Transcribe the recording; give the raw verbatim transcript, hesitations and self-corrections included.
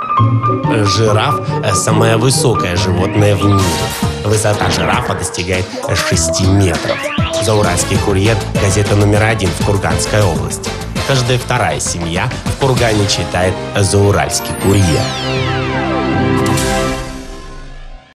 Жираф – самое высокое животное в мире. Высота жирафа достигает шести метров. «Зауральский курьер» – газета номер один в Курганской области. Каждая вторая семья в Кургане читает «Зауральский курьер».